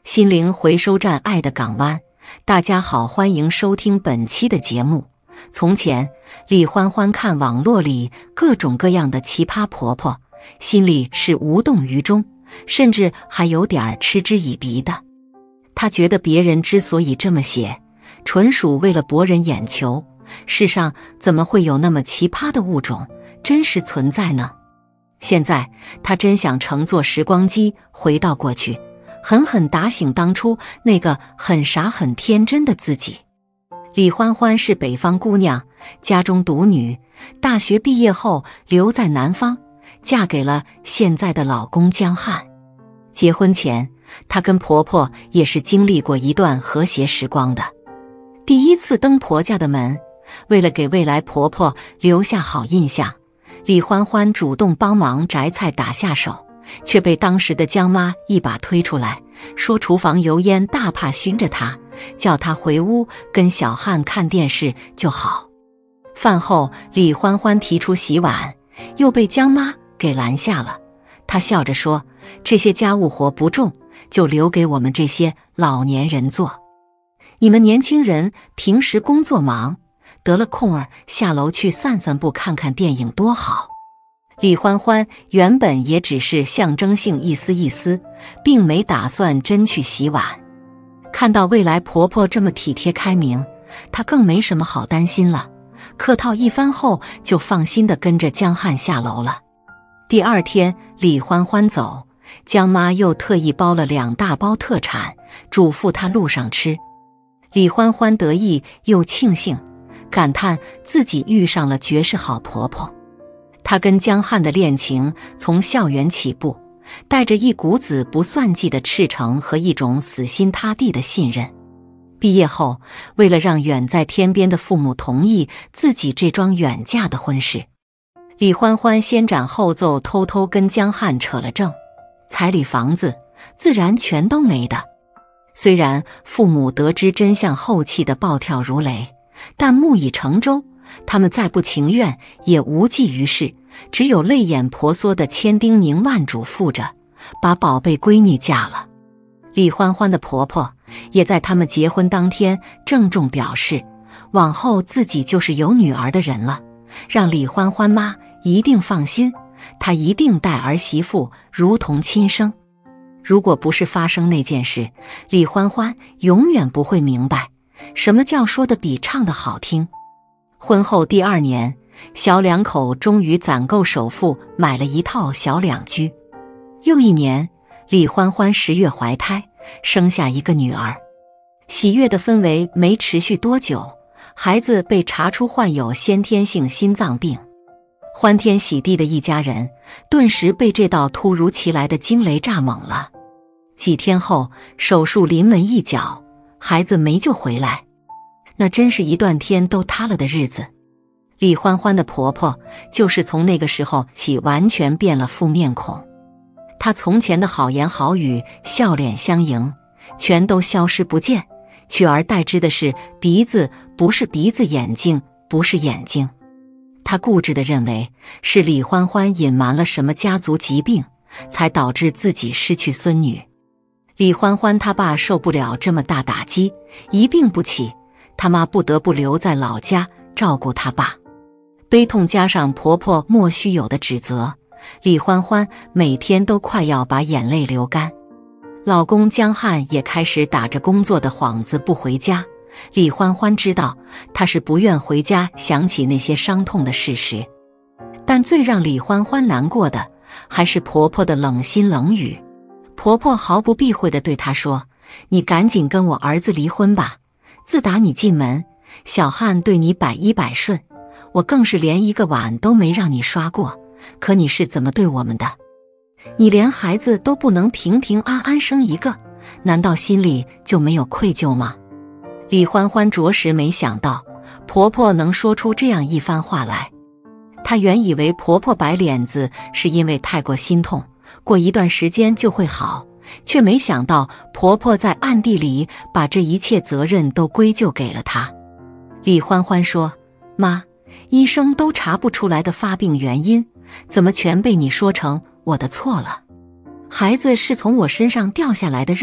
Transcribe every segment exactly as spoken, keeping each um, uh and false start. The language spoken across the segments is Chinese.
心灵回收站，爱的港湾，大家好，欢迎收听本期的节目。从前，李欢欢看网络里各种各样的奇葩婆婆，心里是无动于衷，甚至还有点嗤之以鼻的。她觉得别人之所以这么写，纯属为了博人眼球，世上怎么会有那么奇葩的物种真实存在呢？现在她真想乘坐时光机回到过去，狠狠打醒当初那个很傻很天真的自己。李欢欢是北方姑娘，家中独女，大学毕业后留在南方，嫁给了现在的老公江汉。结婚前，她跟婆婆也是经历过一段和谐时光的。第一次登婆家的门，为了给未来婆婆留下好印象，李欢欢主动帮忙摘菜打下手，却被当时的江妈一把推出来，说厨房油烟大，怕熏着她，叫她回屋跟小汉看电视就好。饭后，李欢欢提出洗碗，又被江妈给拦下了。她笑着说，这些家务活不重，就留给我们这些老年人做。你们年轻人平时工作忙，得了空儿下楼去散散步，看看电影多好。李欢欢原本也只是象征性意思意思，并没打算真去洗碗。看到未来婆婆这么体贴开明，她更没什么好担心了。客套一番后，就放心地跟着江汉下楼了。第二天，李欢欢走，江妈又特意包了两大包特产，嘱咐她路上吃。李欢欢得意又庆幸，感叹自己遇上了绝世好婆婆。她跟江汉的恋情从校园起步，带着一股子不算计的赤诚和一种死心塌地的信任。毕业后，为了让远在天边的父母同意自己这桩远嫁的婚事，李欢欢先斩后奏，偷偷跟江汉扯了证，彩礼房子自然全都没的。虽然父母得知真相后气得暴跳如雷，但木已成舟，他们再不情愿也无济于事，只有泪眼婆娑的千叮咛万嘱咐着，把宝贝闺女嫁了。李欢欢的婆婆也在他们结婚当天郑重表示，往后自己就是有女儿的人了，让李欢欢妈一定放心，她一定待儿媳妇如同亲生。如果不是发生那件事，李欢欢永远不会明白什么叫说的比唱的好听。婚后第二年，小两口终于攒够首付，买了一套小两居。又一年，李欢欢十月怀胎，生下一个女儿。喜悦的氛围没持续多久，孩子被查出患有先天性心脏病。欢天喜地的一家人，顿时被这道突如其来的惊雷炸懵了。几天后，手术临门一脚，孩子没救回来。那真是一段天都塌了的日子。李欢欢的婆婆就是从那个时候起完全变了副面孔，她从前的好言好语、笑脸相迎全都消失不见，取而代之的是鼻子不是鼻子，眼睛不是眼睛。她固执地认为是李欢欢隐瞒了什么家族疾病，才导致自己失去孙女。李欢欢他爸受不了这么大打击，一病不起，他妈不得不留在老家照顾他爸。悲痛加上婆婆莫须有的指责，李欢欢每天都快要把眼泪流干。老公江汉也开始打着工作的幌子不回家。李欢欢知道他是不愿回家想起那些伤痛的事实，但最让李欢欢难过的还是婆婆的冷心冷语。婆婆毫不避讳地对她说，你赶紧跟我儿子离婚吧，自打你进门，小汉对你百依百顺，我更是连一个碗都没让你刷过，可你是怎么对我们的？你连孩子都不能平平安安生一个，难道心里就没有愧疚吗？李欢欢着实没想到婆婆能说出这样一番话来。她原以为婆婆摆脸子是因为太过心痛，过一段时间就会好，却没想到婆婆在暗地里把这一切责任都归咎给了她。李欢欢说，妈，医生都查不出来的发病原因，怎么全被你说成我的错了？孩子是从我身上掉下来的肉，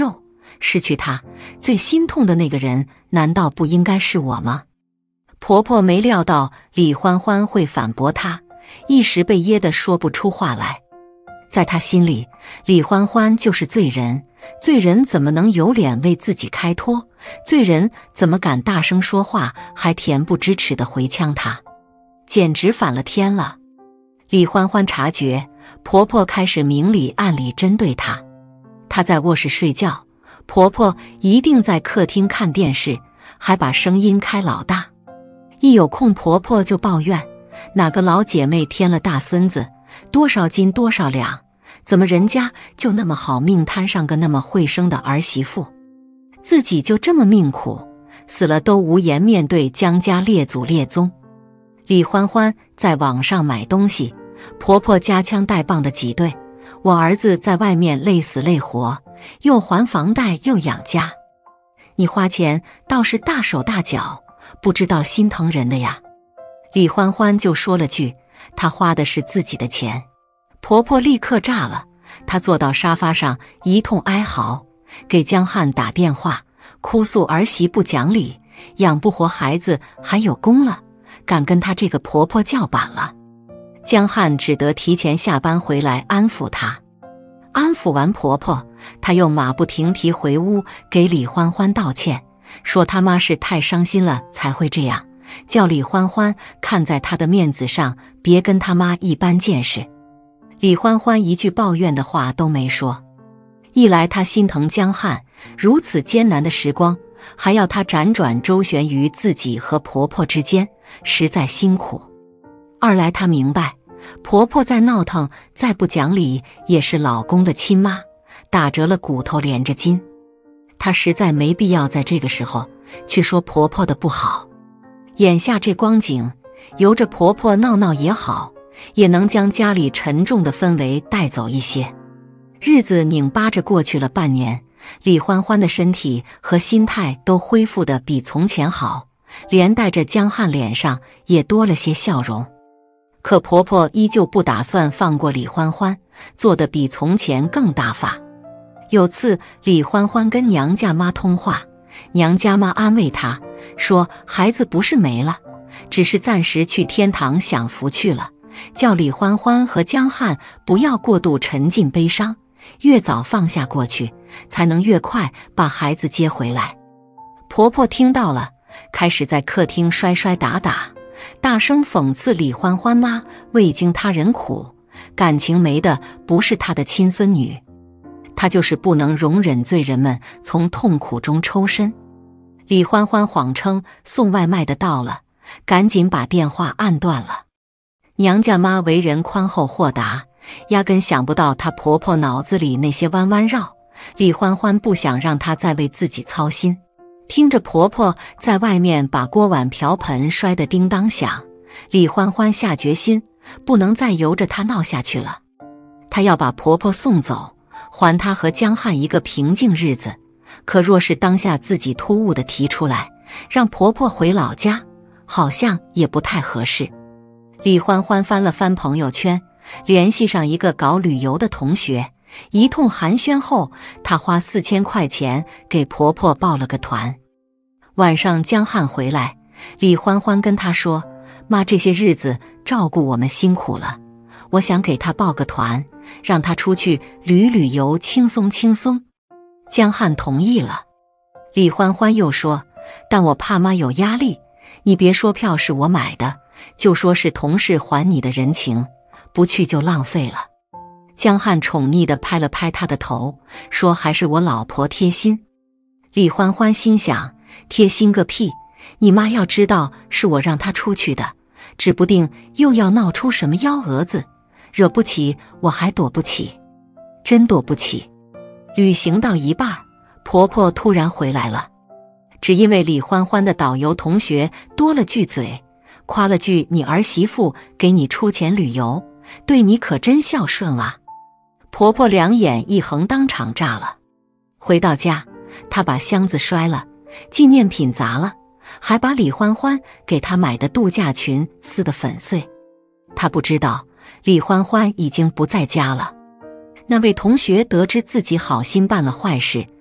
失去他，最心痛的那个人，难道不应该是我吗？婆婆没料到李欢欢会反驳她，一时被噎得说不出话来。在她心里，李欢欢就是罪人，罪人怎么能有脸为自己开脱？罪人怎么敢大声说话，还恬不知耻地回呛她？简直反了天了！李欢欢察觉婆婆开始明里暗里针对她。她在卧室睡觉，婆婆一定在客厅看电视，还把声音开老大。一有空婆婆就抱怨，哪个老姐妹添了大孙子，多少斤多少两，怎么人家就那么好命摊上个那么会生的儿媳妇，自己就这么命苦，死了都无颜面对江家列祖列宗。李欢欢在网上买东西，婆婆夹枪带棒的挤兑，我儿子在外面累死累活，又还房贷又养家，你花钱倒是大手大脚，不知道心疼人的呀。李欢欢就说了句，她花的是自己的钱。婆婆立刻炸了，她坐到沙发上一通哀嚎，给江汉打电话哭诉儿媳不讲理，养不活孩子还有功了，敢跟她这个婆婆叫板了。江汉只得提前下班回来安抚她。安抚完婆婆，她又马不停蹄回屋给李欢欢道歉，说他妈是太伤心了才会这样，叫李欢欢看在她的面子上别跟他妈一般见识。李欢欢一句抱怨的话都没说，一来她心疼江汉，如此艰难的时光还要她辗转周旋于自己和婆婆之间，实在辛苦；二来她明白婆婆再闹腾再不讲理也是老公的亲妈，打折了骨头连着筋，她实在没必要在这个时候去说婆婆的不好。眼下这光景，由着婆婆闹闹也好，也能将家里沉重的氛围带走一些。日子拧巴着过去了半年，李欢欢的身体和心态都恢复得比从前好，连带着江汉脸上也多了些笑容。可婆婆依旧不打算放过李欢欢，做得比从前更大发。有次李欢欢跟娘家妈通话，娘家妈安慰她说，孩子不是没了，只是暂时去天堂享福去了，叫李欢欢和江汉不要过度沉浸悲伤，越早放下过去，才能越快把孩子接回来。婆婆听到了，开始在客厅摔摔打打，大声讽刺李欢欢妈未经他人苦，感情没的不是她的亲孙女，她就是不能容忍罪人们从痛苦中抽身。李欢欢谎称送外卖的到了，赶紧把电话按断了。娘家妈为人宽厚豁达，压根想不到她婆婆脑子里那些弯弯绕，李欢欢不想让她再为自己操心。听着婆婆在外面把锅碗瓢盆摔得叮当响，李欢欢下决心不能再由着她闹下去了，她要把婆婆送走，还她和江汉一个平静日子。可若是当下自己突兀地提出来让婆婆回老家，好像也不太合适。李欢欢翻了翻朋友圈，联系上一个搞旅游的同学，一通寒暄后，她花四千块钱给婆婆报了个团。晚上江汉回来，李欢欢跟他说，妈这些日子照顾我们辛苦了，我想给她报个团，让她出去旅旅游，轻松轻松。江汉同意了。李欢欢又说，但我怕妈有压力，你别说票是我买的，就说是同事还你的人情，不去就浪费了。江汉宠溺地拍了拍他的头，说还是我老婆贴心。李欢欢心想，贴心个屁，你妈要知道是我让她出去的，指不定又要闹出什么幺蛾子，惹不起我还躲不起，真躲不起。旅行到一半，婆婆突然回来了，只因为李欢欢的导游同学多了句嘴，夸了句你儿媳妇给你出钱旅游，对你可真孝顺啊。婆婆两眼一横，当场炸了。回到家，她把箱子摔了，纪念品砸了，还把李欢欢给她买的度假裙撕得粉碎。她不知道李欢欢已经不在家了。那位同学得知自己好心办了坏事，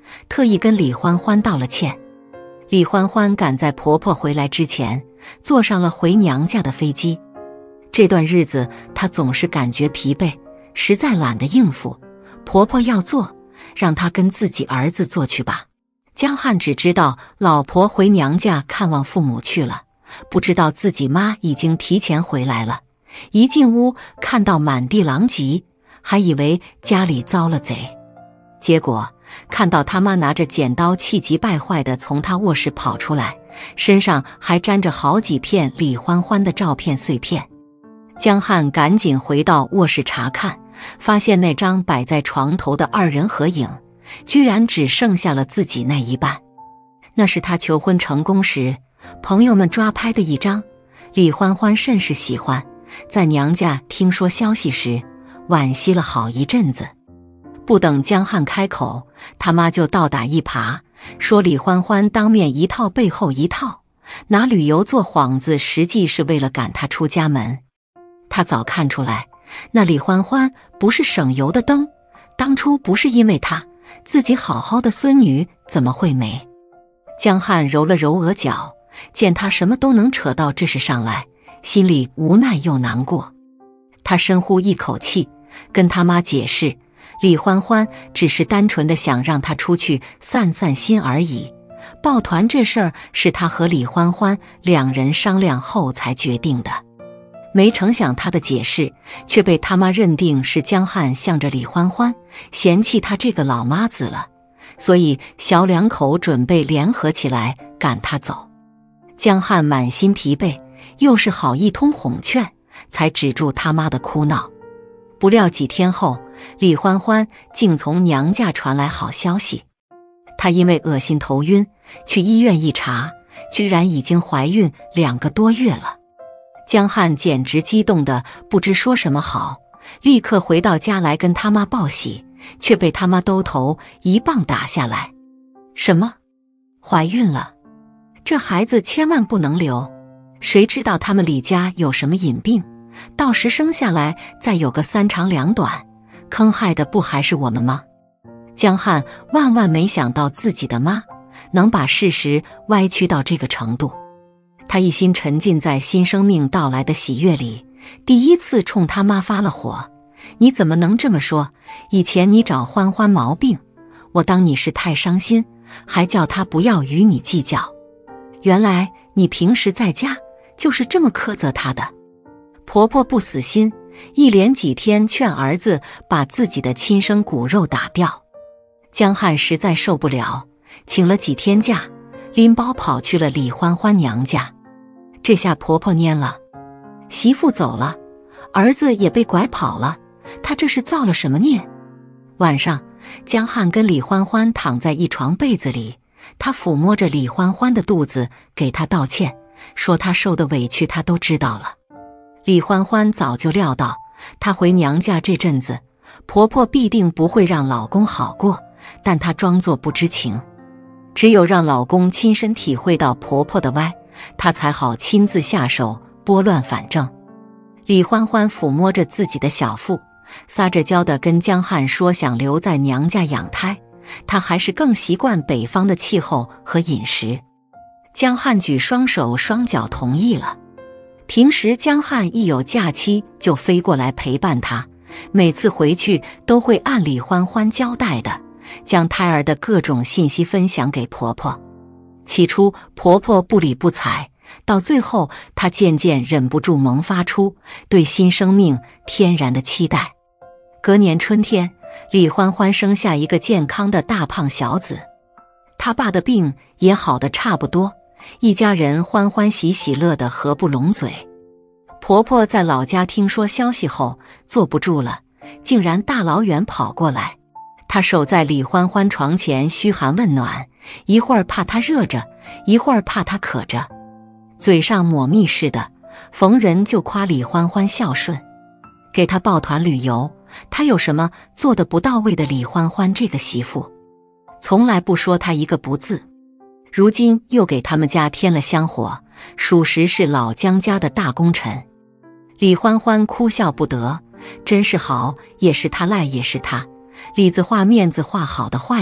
特意跟李欢欢道了歉。李欢欢赶在婆婆回来之前，坐上了回娘家的飞机。这段日子她总是感觉疲惫，实在懒得应付。婆婆要做，让她跟自己儿子做去吧。江汉只知道老婆回娘家看望父母去了，不知道自己妈已经提前回来了。一进屋看到满地狼藉，还以为家里遭了贼。结果看到他妈拿着剪刀气急败坏地从他卧室跑出来，身上还沾着好几片李欢欢的照片碎片。江汉赶紧回到卧室查看，发现那张摆在床头的二人合影居然只剩下了自己那一半。那是他求婚成功时朋友们抓拍的一张，李欢欢甚是喜欢，在娘家听说消息时惋惜了好一阵子。不等江汉开口，他妈就倒打一耙，说李欢欢当面一套背后一套，拿旅游做幌子，实际是为了赶他出家门。他早看出来，那李欢欢不是省油的灯，当初不是因为他，自己好好的孙女怎么会没？江汉揉了揉额角，见他什么都能扯到这事上来，心里无奈又难过。他深呼一口气，跟他妈解释，李欢欢只是单纯的想让他出去散散心而已，抱团这事儿是他和李欢欢两人商量后才决定的。没成想他的解释却被他妈认定是江汉向着李欢欢嫌弃他这个老妈子了，所以小两口准备联合起来赶他走。江汉满心疲惫，又是好一通哄劝，才止住他妈的哭闹。不料几天后，李欢欢竟从娘家传来好消息，她因为恶心头晕，去医院一查，居然已经怀孕两个多月了。江汉简直激动得不知说什么好，立刻回到家来跟他妈报喜，却被他妈兜头一棒打下来。什么？怀孕了？这孩子千万不能留，谁知道他们李家有什么隐病，到时生下来再有个三长两短，坑害的不还是我们吗？江汉万万没想到自己的妈能把事实歪曲到这个程度。他一心沉浸在新生命到来的喜悦里，第一次冲他妈发了火。你怎么能这么说？以前你找欢欢毛病，我当你是太伤心，还叫他不要与你计较。原来你平时在家就是这么苛责他的。婆婆不死心，一连几天劝儿子把自己的亲生骨肉打掉。江汉实在受不了，请了几天假，拎包跑去了李欢欢娘家。这下婆婆蔫了，媳妇走了，儿子也被拐跑了，她这是造了什么孽？晚上，江汉跟李欢欢躺在一床被子里，他抚摸着李欢欢的肚子，给她道歉，说她受的委屈她都知道了。李欢欢早就料到，她回娘家这阵子，婆婆必定不会让老公好过，但她装作不知情。只有让老公亲身体会到婆婆的歪，她才好亲自下手拨乱反正。李欢欢抚摸着自己的小腹，撒着娇地跟江汉说想留在娘家养胎，她还是更习惯北方的气候和饮食。江汉举双手双脚同意了。平时江汉一有假期就飞过来陪伴她，每次回去都会按李欢欢交代的，将胎儿的各种信息分享给婆婆。起初婆婆不理不睬，到最后她渐渐忍不住萌发出对新生命天然的期待。隔年春天，李欢欢生下一个健康的大胖小子，他爸的病也好得差不多，一家人欢欢喜喜乐得合不拢嘴。婆婆在老家听说消息后坐不住了，竟然大老远跑过来。她守在李欢欢床前嘘寒问暖，一会儿怕她热着，一会儿怕她渴着，嘴上抹蜜似的，逢人就夸李欢欢孝顺。给她抱团旅游，她有什么做得不到位的？李欢欢这个媳妇从来不说她一个不字，如今又给他们家添了香火，属实是老江家的大功臣。李欢欢哭笑不得，真是好也是他，赖也是他，里子话面子话，好的坏的，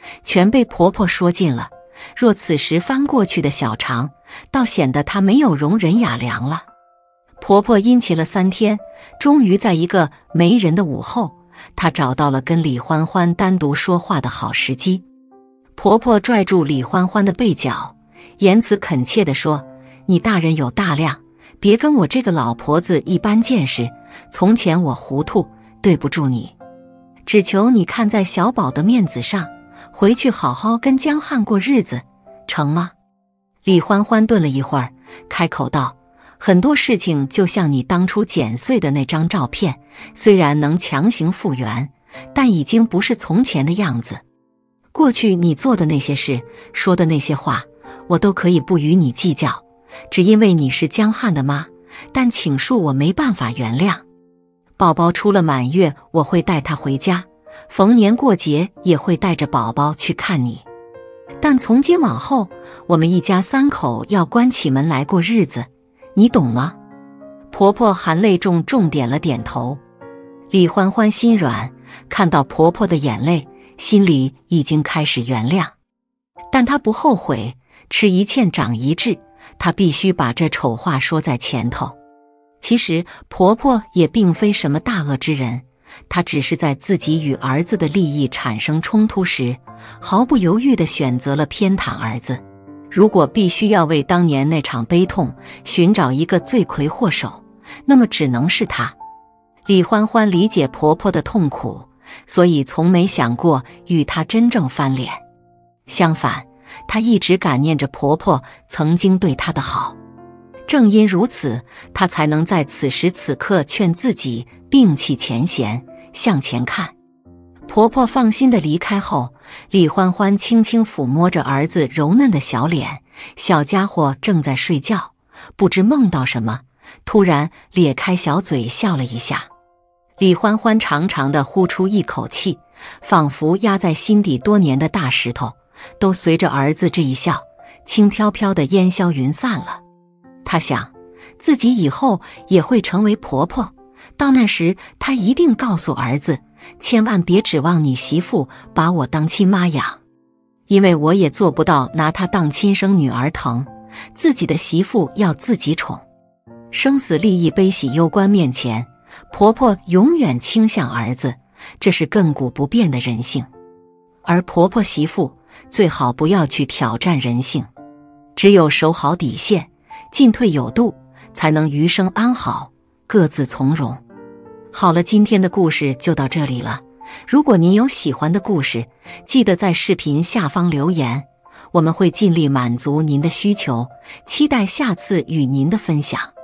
全被婆婆说尽了。若此时翻过去的小肠，倒显得她没有容忍雅良了。婆婆殷勤了三天，终于在一个没人的午后，她找到了跟李欢欢单独说话的好时机。婆婆拽住李欢欢的背角，言辞恳切地说：“你大人有大量，别跟我这个老婆子一般见识。从前我糊涂，对不住你，只求你看在小宝的面子上，回去好好跟江汉过日子，成吗？”李欢欢顿了一会儿，开口道：“很多事情就像你当初剪碎的那张照片，虽然能强行复原，但已经不是从前的样子。过去你做的那些事，说的那些话，我都可以不与你计较，只因为你是江汉的妈，但请恕我没办法原谅。宝宝出了满月，我会带他回家，逢年过节也会带着宝宝去看你。但从今往后，我们一家三口要关起门来过日子，你懂吗？”婆婆含泪重重点了点头。李欢欢心软，看到婆婆的眼泪，心里已经开始原谅。但她不后悔，吃一堑长一智，她必须把这丑话说在前头。其实婆婆也并非什么大恶之人，她只是在自己与儿子的利益产生冲突时，毫不犹豫地选择了偏袒儿子。如果必须要为当年那场悲痛寻找一个罪魁祸首，那么只能是她。李欢欢理解婆婆的痛苦，所以从没想过与她真正翻脸。相反，她一直感念着婆婆曾经对她的好。正因如此，她才能在此时此刻劝自己摒弃前嫌，向前看。婆婆放心地离开后，李欢欢轻轻抚摸着儿子柔嫩的小脸，小家伙正在睡觉，不知梦到什么，突然咧开小嘴笑了一下。李欢欢长长地呼出一口气，仿佛压在心底多年的大石头，都随着儿子这一笑，轻飘飘地烟消云散了。她想，自己以后也会成为婆婆，到那时她一定告诉儿子，千万别指望你媳妇把我当亲妈养，因为我也做不到拿她当亲生女儿疼，自己的媳妇要自己宠。生死利益悲喜攸关面前，婆婆永远倾向儿子，这是亘古不变的人性。而婆婆媳妇最好不要去挑战人性，只有守好底线，进退有度，才能余生安好，各自从容。好了，今天的故事就到这里了。如果您有喜欢的故事，记得在视频下方留言，我们会尽力满足您的需求，期待下次与您的分享。